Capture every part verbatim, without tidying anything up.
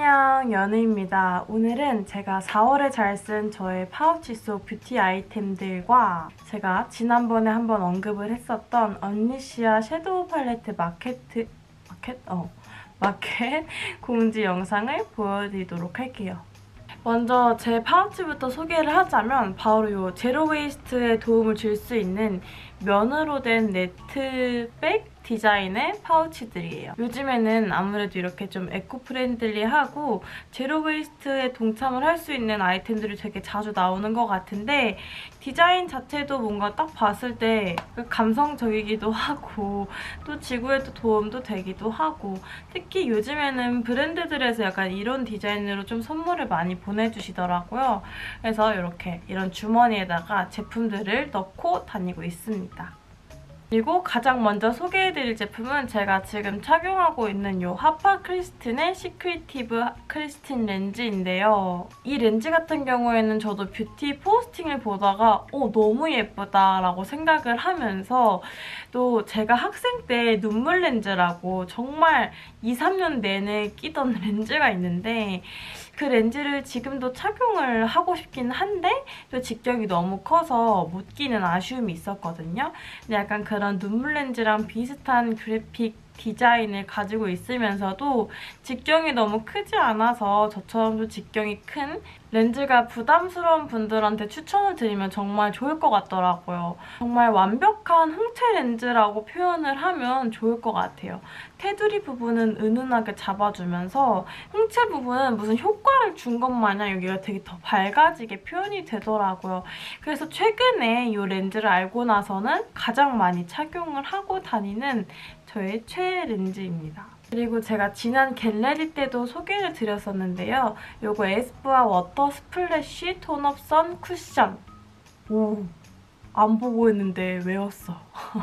안녕, 연우입니다. 오늘은 제가 사월에 잘 쓴 저의 파우치 속 뷰티 아이템들과 제가 지난번에 한번 언급을 했었던 언니시아 섀도우 팔레트 마케트, 마켓? 어, 마켓 공지 영상을 보여드리도록 할게요. 먼저 제 파우치부터 소개를 하자면 바로 이 제로 웨이스트에 도움을 줄 수 있는 면으로 된 네트백 디자인의 파우치들이에요. 요즘에는 아무래도 이렇게 좀 에코 프렌들리하고 제로 웨이스트에 동참을 할 수 있는 아이템들이 되게 자주 나오는 것 같은데 디자인 자체도 뭔가 딱 봤을 때 감성적이기도 하고 또 지구에도 도움도 되기도 하고 특히 요즘에는 브랜드들에서 약간 이런 디자인으로 좀 선물을 많이 보내주시더라고요. 그래서 이렇게 이런 주머니에다가 제품들을 넣고 다니고 있습니다. 그리고 가장 먼저 소개해드릴 제품은 제가 지금 착용하고 있는 이 하파 크리스틴의 시크리티브 크리스틴 렌즈인데요. 이 렌즈 같은 경우에는 저도 뷰티 포스팅을 보다가 어, 너무 예쁘다라고 생각을 하면서 또 제가 학생 때 눈물 렌즈라고 정말 이, 삼 년 내내 끼던 렌즈가 있는데 그 렌즈를 지금도 착용을 하고 싶긴 한데 또 직경이 너무 커서 못 끼는 아쉬움이 있었거든요. 근데 약간 그런 눈물 렌즈랑 비슷한 그래픽 디자인을 가지고 있으면서도 직경이 너무 크지 않아서 저처럼도 직경이 큰 렌즈가 부담스러운 분들한테 추천을 드리면 정말 좋을 것 같더라고요. 정말 완벽한 홍채 렌즈라고 표현을 하면 좋을 것 같아요. 테두리 부분은 은은하게 잡아주면서 홍채 부분은 무슨 효과를 준 것 마냥 여기가 되게 더 밝아지게 표현이 되더라고요. 그래서 최근에 이 렌즈를 알고 나서는 가장 많이 착용을 하고 다니는 저의 최애 렌즈입니다. 그리고 제가 지난 겟레디 때도 소개를 드렸었는데요. 요거 에스쁘아 워터 스플래쉬 톤업 선 쿠션. 오, 안 보고 있는데 외웠어.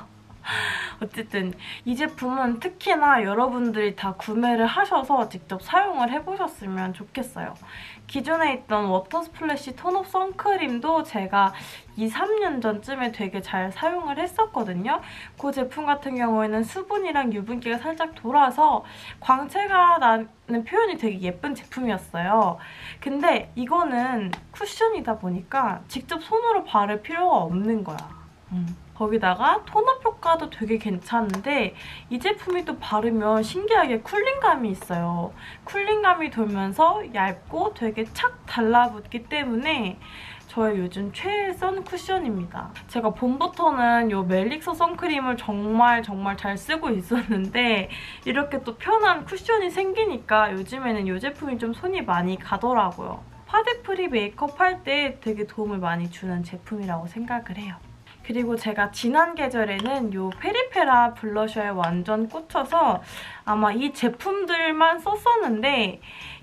어쨌든 이 제품은 특히나 여러분들이 다 구매를 하셔서 직접 사용을 해보셨으면 좋겠어요. 기존에 있던 워터 스플래쉬 톤업 선크림도 제가 이, 삼 년 전쯤에 되게 잘 사용을 했었거든요. 그 제품 같은 경우에는 수분이랑 유분기가 살짝 돌아서 광채가 나는 표현이 되게 예쁜 제품이었어요. 근데 이거는 쿠션이다 보니까 직접 손으로 바를 필요가 없는 거야. 음. 거기다가 톤업 효과도 되게 괜찮은데 이 제품이 또 바르면 신기하게 쿨링감이 있어요. 쿨링감이 돌면서 얇고 되게 착 달라붙기 때문에 저의 요즘 최애 선 쿠션입니다. 제가 봄부터는 이 멜릭서 선크림을 정말 정말 잘 쓰고 있었는데 이렇게 또 편한 쿠션이 생기니까 요즘에는 이 제품이 좀 손이 많이 가더라고요. 파데프리 메이크업 할 때 되게 도움을 많이 주는 제품이라고 생각을 해요. 그리고 제가 지난 계절에는 이 페리페라 블러셔에 완전 꽂혀서 아마 이 제품들만 썼었는데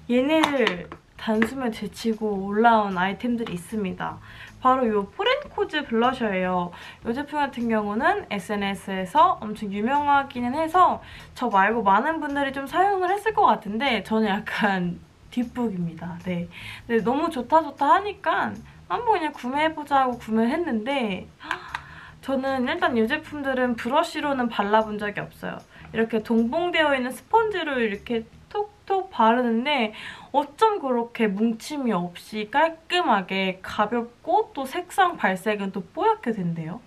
얘네를 단숨에 제치고 올라온 아이템들이 있습니다. 바로 이 포렌코즈 블러셔예요. 이 제품 같은 경우는 에스엔에스에서 엄청 유명하기는 해서 저 말고 많은 분들이 좀 사용을 했을 것 같은데 저는 약간 뒷북입니다. 네. 근데 너무 좋다 좋다 하니까 한번 그냥 구매해보자 하고 구매를 했는데 저는 일단 이 제품들은 브러쉬로는 발라본 적이 없어요. 이렇게 동봉되어 있는 스펀지로 이렇게 톡톡 바르는데 어쩜 그렇게 뭉침이 없이 깔끔하게 가볍고 또 색상 발색은 또 뽀얗게 된대요.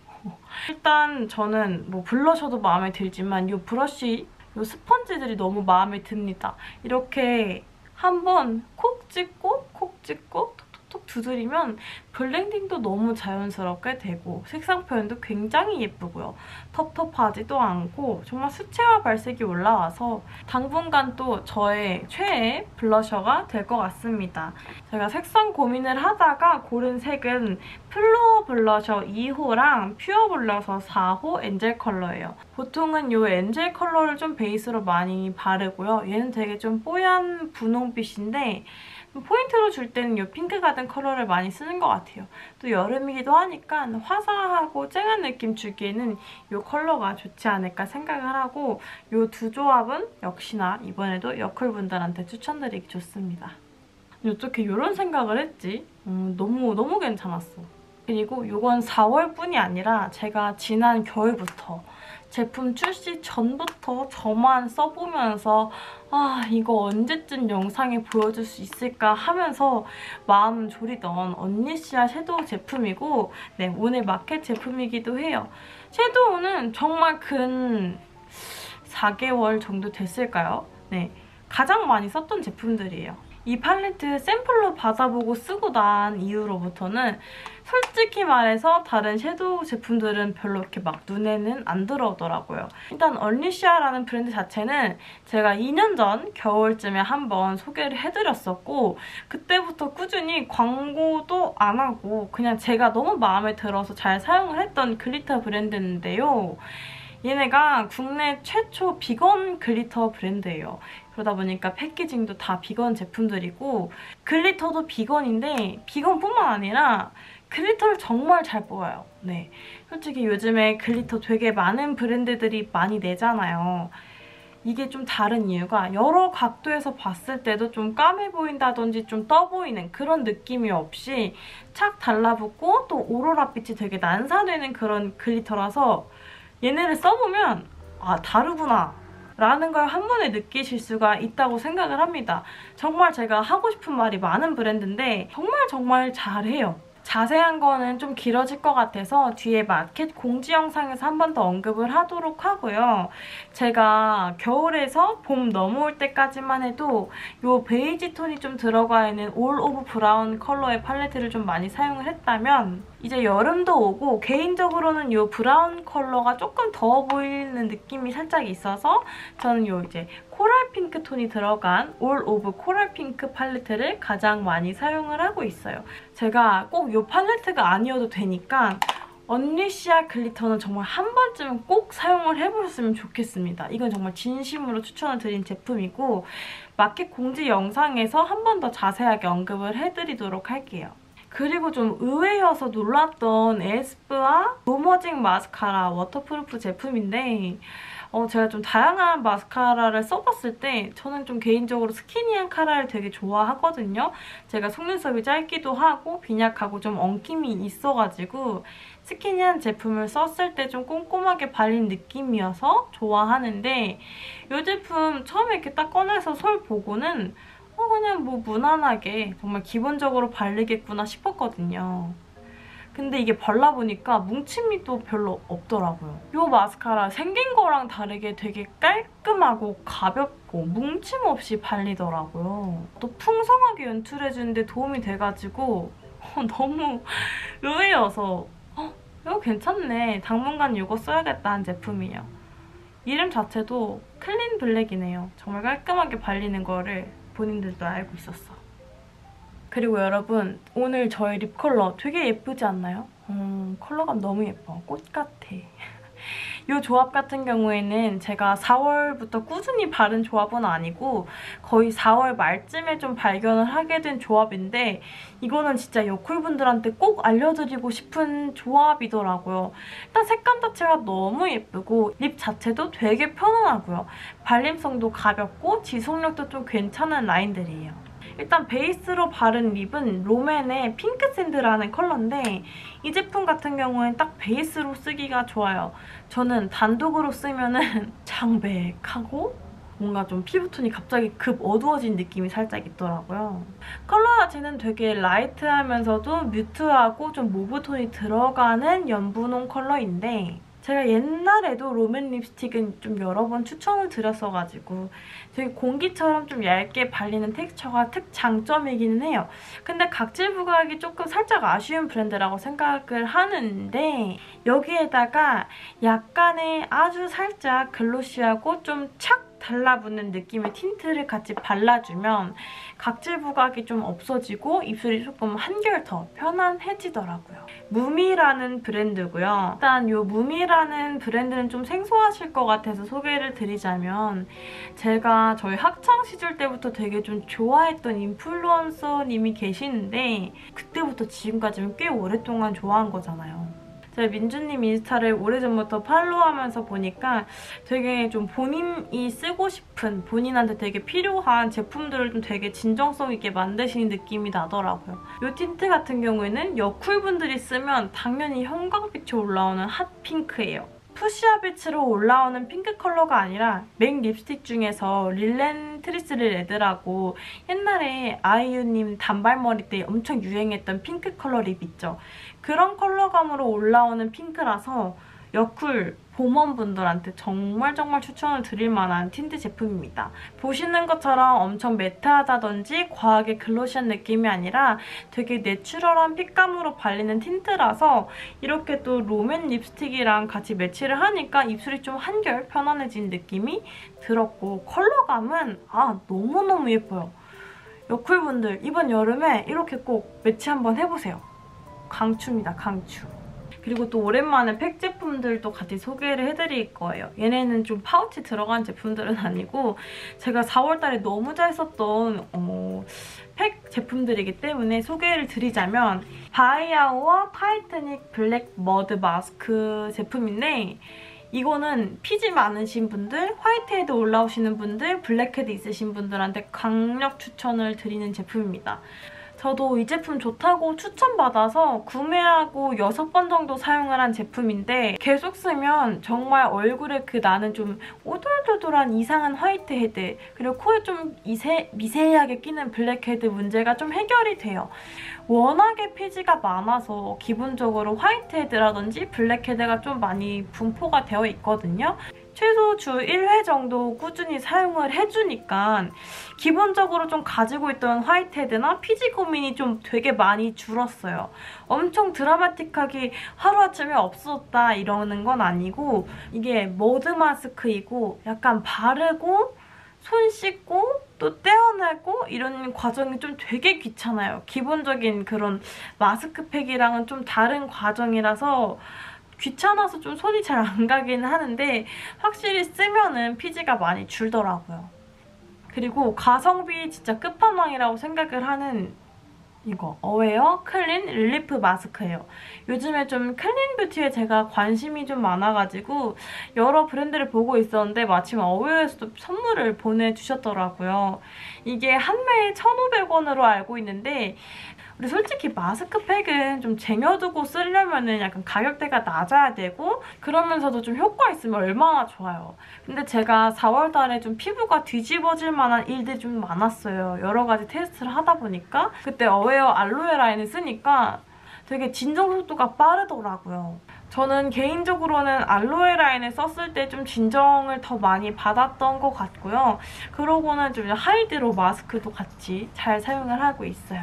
일단 저는 뭐 블러셔도 마음에 들지만 이 브러쉬, 이 스펀지들이 너무 마음에 듭니다. 이렇게 한번 콕 찍고 콕 찍고 톡톡 두드리면 블렌딩도 너무 자연스럽게 되고 색상 표현도 굉장히 예쁘고요. 텁텁하지도 않고 정말 수채화 발색이 올라와서 당분간 또 저의 최애 블러셔가 될 것 같습니다. 제가 색상 고민을 하다가 고른 색은 플로어 블러셔 이 호랑 퓨어 블러셔 사 호 엔젤 컬러예요. 보통은 이 엔젤 컬러를 좀 베이스로 많이 바르고요. 얘는 되게 좀 뽀얀 분홍빛인데 포인트로 줄 때는 이 핑크 가든 컬러를 많이 쓰는 것 같아요. 또 여름이기도 하니까 화사하고 쨍한 느낌 주기에는 이 컬러가 좋지 않을까 생각을 하고 이 두 조합은 역시나 이번에도 여쿨분들한테 추천드리기 좋습니다. 어떻게 이런 생각을 했지? 음, 너무 너무 괜찮았어. 그리고 이건 사월뿐이 아니라 제가 지난 겨울부터 제품 출시 전부터 저만 써보면서 아 이거 언제쯤 영상에 보여줄 수 있을까 하면서 마음 졸이던 언니시아 섀도우 제품이고 네 오늘 마켓 제품이기도 해요. 섀도우는 정말 근 사 개월 정도 됐을까요? 네, 가장 많이 썼던 제품들이에요. 이 팔레트 샘플로 받아보고 쓰고 난 이후로부터는 솔직히 말해서 다른 섀도우 제품들은 별로 이렇게 막 눈에는 안 들어오더라고요. 일단 언니시아라는 브랜드 자체는 제가 이 년 전 겨울쯤에 한번 소개를 해드렸었고 그때부터 꾸준히 광고도 안 하고 그냥 제가 너무 마음에 들어서 잘 사용을 했던 글리터 브랜드인데요. 얘네가 국내 최초 비건 글리터 브랜드예요. 그러다 보니까 패키징도 다 비건 제품들이고 글리터도 비건인데 비건뿐만 아니라 글리터를 정말 잘 뽑아요. 네, 솔직히 요즘에 글리터 되게 많은 브랜드들이 많이 내잖아요. 이게 좀 다른 이유가 여러 각도에서 봤을 때도 좀 까매 보인다든지 좀 떠 보이는 그런 느낌이 없이 착 달라붙고 또 오로라빛이 되게 난사되는 그런 글리터라서 얘네를 써보면 아 다르구나 라는 걸 한 번에 느끼실 수가 있다고 생각을 합니다. 정말 제가 하고 싶은 말이 많은 브랜드인데 정말 정말 잘해요. 자세한 거는 좀 길어질 것 같아서 뒤에 마켓 공지 영상에서 한 번 더 언급을 하도록 하고요. 제가 겨울에서 봄 넘어올 때까지만 해도 이 베이지 톤이 좀 들어가 있는 올 오브 브라운 컬러의 팔레트를 좀 많이 사용을 했다면 이제 여름도 오고 개인적으로는 이 브라운 컬러가 조금 더워 보이는 느낌이 살짝 있어서 저는 이 이제 코랄 핑크 톤이 들어간 올 오브 코랄 핑크 팔레트를 가장 많이 사용을 하고 있어요. 제가 꼭 이 팔레트가 아니어도 되니까 언니시아 글리터는 정말 한 번쯤은 꼭 사용을 해보셨으면 좋겠습니다. 이건 정말 진심으로 추천을 드린 제품이고 마켓 공지 영상에서 한 번 더 자세하게 언급을 해드리도록 할게요. 그리고 좀 의외여서 놀랐던 에스쁘아 노머징 마스카라 워터프루프 제품인데 어, 제가 좀 다양한 마스카라를 써봤을 때 저는 좀 개인적으로 스키니한 카라를 되게 좋아하거든요. 제가 속눈썹이 짧기도 하고 빈약하고 좀 엉킴이 있어가지고 스키니한 제품을 썼을 때 좀 꼼꼼하게 발린 느낌이어서 좋아하는데 이 제품 처음에 이렇게 딱 꺼내서 솔 보고는 어, 그냥 뭐 무난하게 정말 기본적으로 바르겠구나 싶었거든요. 근데 이게 발라보니까 뭉침이 또 별로 없더라고요. 이 마스카라 생긴 거랑 다르게 되게 깔끔하고 가볍고 뭉침 없이 발리더라고요. 또 풍성하게 연출해주는데 도움이 돼가지고 어, 너무 의외여서 어, 이거 괜찮네. 당분간 이거 써야겠다 한 제품이에요. 이름 자체도 클린 블랙이네요. 정말 깔끔하게 발리는 거를 본인들도 알고 있었어. 그리고 여러분 오늘 저의 립 컬러 되게 예쁘지 않나요? 음, 컬러감 너무 예뻐. 꽃 같아. 이 조합 같은 경우에는 제가 사월부터 꾸준히 바른 조합은 아니고 거의 사월 말쯤에 좀 발견을 하게 된 조합인데 이거는 진짜 여쿨분들한테 꼭 알려드리고 싶은 조합이더라고요. 일단 색감 자체가 너무 예쁘고 립 자체도 되게 편안하고요. 발림성도 가볍고 지속력도 좀 괜찮은 라인들이에요. 일단 베이스로 바른 립은 롬앤의 핑크샌드라는 컬러인데 이 제품 같은 경우엔 딱 베이스로 쓰기가 좋아요. 저는 단독으로 쓰면은 창백하고 뭔가 좀 피부톤이 갑자기 급 어두워진 느낌이 살짝 있더라고요. 컬러 자체는 되게 라이트하면서도 뮤트하고 좀 모브톤이 들어가는 연분홍 컬러인데 제가 옛날에도 롬앤 립스틱은 좀 여러 번 추천을 드렸어가지고 되게 공기처럼 좀 얇게 발리는 텍스처가 특장점이기는 해요. 근데 각질 부각이 조금 살짝 아쉬운 브랜드라고 생각을 하는데 여기에다가 약간의 아주 살짝 글로시하고 좀 착 달라붙는 느낌의 틴트를 같이 발라주면 각질 부각이 좀 없어지고 입술이 조금 한결 더 편안해지더라고요. 무미라는 브랜드고요. 일단 이 무미라는 브랜드는 좀 생소하실 것 같아서 소개를 드리자면 제가 저희 학창시절 때부터 되게 좀 좋아했던 인플루언서님이 계시는데 그때부터 지금까지는 꽤 오랫동안 좋아한 거잖아요. 제가 민주님 인스타를 오래전부터 팔로우하면서 보니까 되게 좀 본인이 쓰고 싶은, 본인한테 되게 필요한 제품들을 좀 되게 진정성 있게 만드시는 느낌이 나더라고요. 이 틴트 같은 경우에는 여쿨분들이 쓰면 당연히 형광빛이 올라오는 핫핑크예요. 푸시아 빛으로 올라오는 핑크 컬러가 아니라 맥 립스틱 중에서 릴렌트리스 레드라고 옛날에 아이유님 단발머리 때 엄청 유행했던 핑크 컬러 립 있죠. 그런 컬러감으로 올라오는 핑크라서 여쿨 봄원분들한테 정말 정말 추천을 드릴 만한 틴트 제품입니다. 보시는 것처럼 엄청 매트하다든지 과하게 글로시한 느낌이 아니라 되게 내추럴한 핏감으로 발리는 틴트라서 이렇게 또 롬앤 립스틱이랑 같이 매치를 하니까 입술이 좀 한결 편안해진 느낌이 들었고 컬러감은 아 너무너무 예뻐요. 여쿨분들 이번 여름에 이렇게 꼭 매치 한번 해보세요. 강추입니다, 강추. 그리고 또 오랜만에 팩 제품들도 같이 소개를 해드릴 거예요. 얘네는 좀 파우치 들어간 제품들은 아니고 제가 사월 달에 너무 잘 썼던 어, 팩 제품들이기 때문에 소개를 드리자면 바이아우어 타이트닉 블랙 머드 마스크 제품인데 이거는 피지 많으신 분들, 화이트헤드 올라오시는 분들, 블랙헤드 있으신 분들한테 강력 추천을 드리는 제품입니다. 저도 이 제품 좋다고 추천받아서 구매하고 여섯 번 정도 사용을 한 제품인데 계속 쓰면 정말 얼굴에 그 나는 좀 오돌도돌한 이상한 화이트헤드 그리고 코에 좀 이세, 미세하게 끼는 블랙헤드 문제가 좀 해결이 돼요. 워낙에 피지가 많아서 기본적으로 화이트헤드라든지 블랙헤드가 좀 많이 분포가 되어 있거든요. 최소 주 일 회 정도 꾸준히 사용을 해주니까 기본적으로 좀 가지고 있던 화이트헤드나 피지 고민이 좀 되게 많이 줄었어요. 엄청 드라마틱하게 하루아침에 없어졌다 이러는 건 아니고 이게 머드 마스크이고 약간 바르고 손 씻고 또 떼어내고 이런 과정이 좀 되게 귀찮아요. 기본적인 그런 마스크팩이랑은 좀 다른 과정이라서 귀찮아서 좀 손이 잘 안 가긴 하는데 확실히 쓰면은 피지가 많이 줄더라고요. 그리고 가성비 진짜 끝판왕이라고 생각을 하는 이거 어웨어 클린 릴리프 마스크예요. 요즘에 좀 클린 뷰티에 제가 관심이 좀 많아가지고 여러 브랜드를 보고 있었는데 마침 어웨어에서도 선물을 보내주셨더라고요. 이게 한 매에 천오백 원으로 알고 있는데 근데 솔직히 마스크팩은 좀 쟁여두고 쓰려면은 약간 가격대가 낮아야 되고 그러면서도 좀 효과 있으면 얼마나 좋아요. 근데 제가 사월 달에 좀 피부가 뒤집어질 만한 일들이 좀 많았어요. 여러 가지 테스트를 하다 보니까 그때 어웨어 알로에 라인을 쓰니까 되게 진정 속도가 빠르더라고요. 저는 개인적으로는 알로에 라인을 썼을 때 좀 진정을 더 많이 받았던 것 같고요. 그러고는 좀 하이드로 마스크도 같이 잘 사용을 하고 있어요.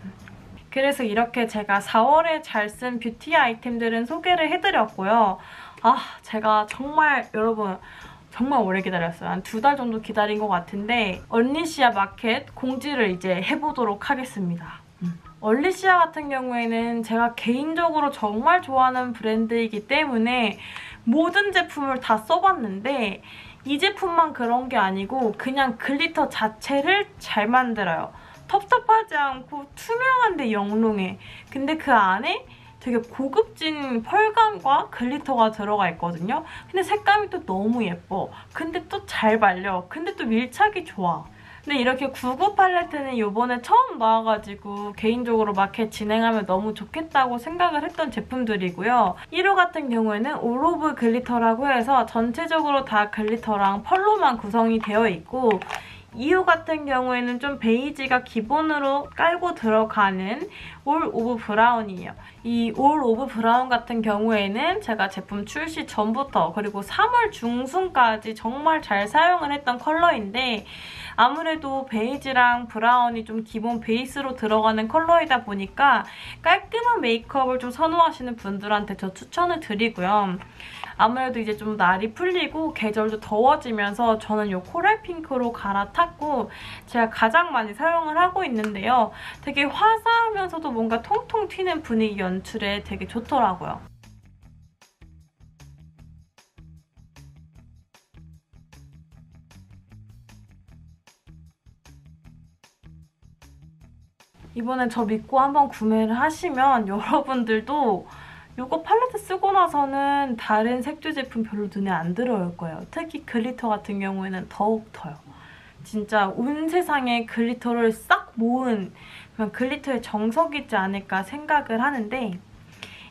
그래서 이렇게 제가 사월에 잘 쓴 뷰티 아이템들은 소개를 해드렸고요. 아, 제가 정말 여러분 정말 오래 기다렸어요. 한 두 달 정도 기다린 것 같은데 얼리시아 마켓 공지를 이제 해보도록 하겠습니다. 음. 얼리시아 같은 경우에는 제가 개인적으로 정말 좋아하는 브랜드이기 때문에 모든 제품을 다 써봤는데 이 제품만 그런 게 아니고 그냥 글리터 자체를 잘 만들어요. 텁텁하지 않고 투명한데 영롱해. 근데 그 안에 되게 고급진 펄감과 글리터가 들어가 있거든요. 근데 색감이 또 너무 예뻐. 근데 또 잘 발려. 근데 또 밀착이 좋아. 근데 이렇게 구구 팔레트는 이번에 처음 나와가지고 개인적으로 마켓 진행하면 너무 좋겠다고 생각을 했던 제품들이고요. 일 호 같은 경우에는 올 오브 글리터라고 해서 전체적으로 다 글리터랑 펄로만 구성이 되어 있고 이 호 같은 경우에는 좀 베이지가 기본으로 깔고 들어가는 올 오브 브라운이에요. 이 올 오브 브라운 같은 경우에는 제가 제품 출시 전부터 그리고 삼월 중순까지 정말 잘 사용을 했던 컬러인데 아무래도 베이지랑 브라운이 좀 기본 베이스로 들어가는 컬러이다 보니까 깔끔한 메이크업을 좀 선호하시는 분들한테 저 추천을 드리고요. 아무래도 이제 좀 날이 풀리고 계절도 더워지면서 저는 이 코랄 핑크로 갈아탔고 제가 가장 많이 사용을 하고 있는데요. 되게 화사하면서도 뭔가 통통 튀는 분위기 연출에 되게 좋더라고요. 이번엔 저 믿고 한번 구매를 하시면 여러분들도 이거 팔레트 쓰고 나서는 다른 색조 제품 별로 눈에 안 들어올 거예요. 특히 글리터 같은 경우에는 더욱 더요. 진짜 온 세상에 글리터를 싹 모은 그냥 글리터의 정석이지 않을까 생각을 하는데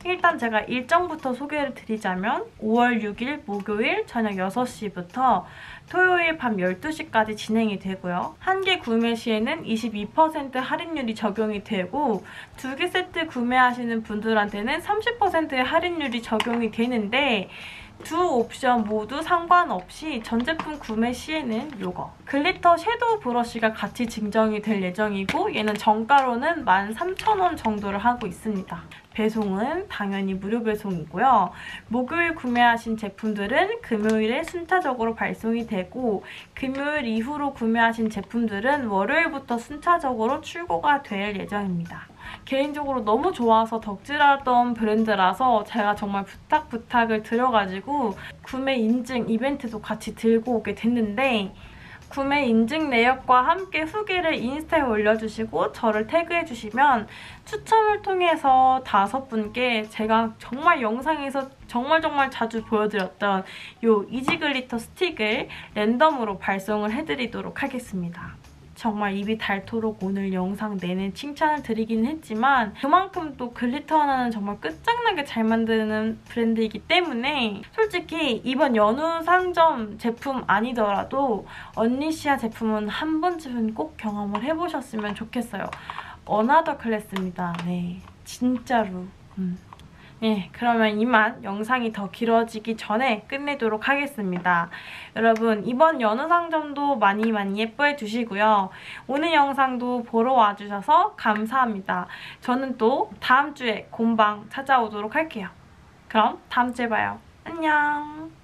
일단 제가 일정부터 소개를 드리자면 오월 육일 목요일 저녁 여섯 시부터 토요일 밤 열두 시까지 진행이 되고요. 한 개 구매 시에는 이십이 퍼센트 할인율이 적용이 되고 두 개 세트 구매하시는 분들한테는 삼십 퍼센트의 할인율이 적용이 되는데 두 옵션 모두 상관없이 전 제품 구매 시에는 요거 글리터 섀도우 브러쉬가 같이 증정이 될 예정이고 얘는 정가로는 만 삼천 원 정도를 하고 있습니다. 배송은 당연히 무료 배송이고요. 목요일 구매하신 제품들은 금요일에 순차적으로 발송이 되고 금요일 이후로 구매하신 제품들은 월요일부터 순차적으로 출고가 될 예정입니다. 개인적으로 너무 좋아서 덕질하던 브랜드라서 제가 정말 부탁 부탁을 드려가지고 구매 인증 이벤트도 같이 들고 오게 됐는데 구매 인증 내역과 함께 후기를 인스타에 올려주시고 저를 태그해주시면 추첨을 통해서 다섯 분께 제가 정말 영상에서 정말 정말 자주 보여드렸던 이 이지 글리터 스틱을 랜덤으로 발송을 해드리도록 하겠습니다. 정말 입이 닳도록 오늘 영상 내내 칭찬을 드리긴 했지만 그만큼 또 글리터 하나는 정말 끝장나게 잘 만드는 브랜드이기 때문에 솔직히 이번 연우 상점 제품 아니더라도 언니시아 제품은 한 번쯤은 꼭 경험을 해보셨으면 좋겠어요. 어나더 클래스입니다. 네, 진짜로. 음. 네, 그러면 이만 영상이 더 길어지기 전에 끝내도록 하겠습니다. 여러분 이번 연우 상점도 많이 많이 예뻐해 주시고요. 오늘 영상도 보러 와주셔서 감사합니다. 저는 또 다음 주에 곰방 찾아오도록 할게요. 그럼 다음 주에 봐요. 안녕.